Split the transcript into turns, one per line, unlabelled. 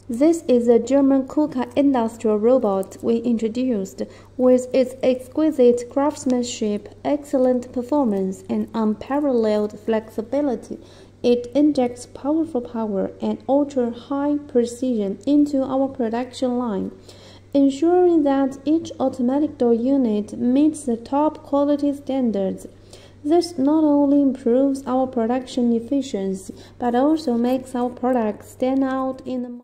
This is a German KUKA industrial robot we introduced. With its exquisite craftsmanship, excellent performance, and unparalleled flexibility, it injects powerful power and ultra-high precision into our production line, ensuring that each automatic door unit meets the top quality standards. This not only improves our production efficiency, but also makes our products stand out in the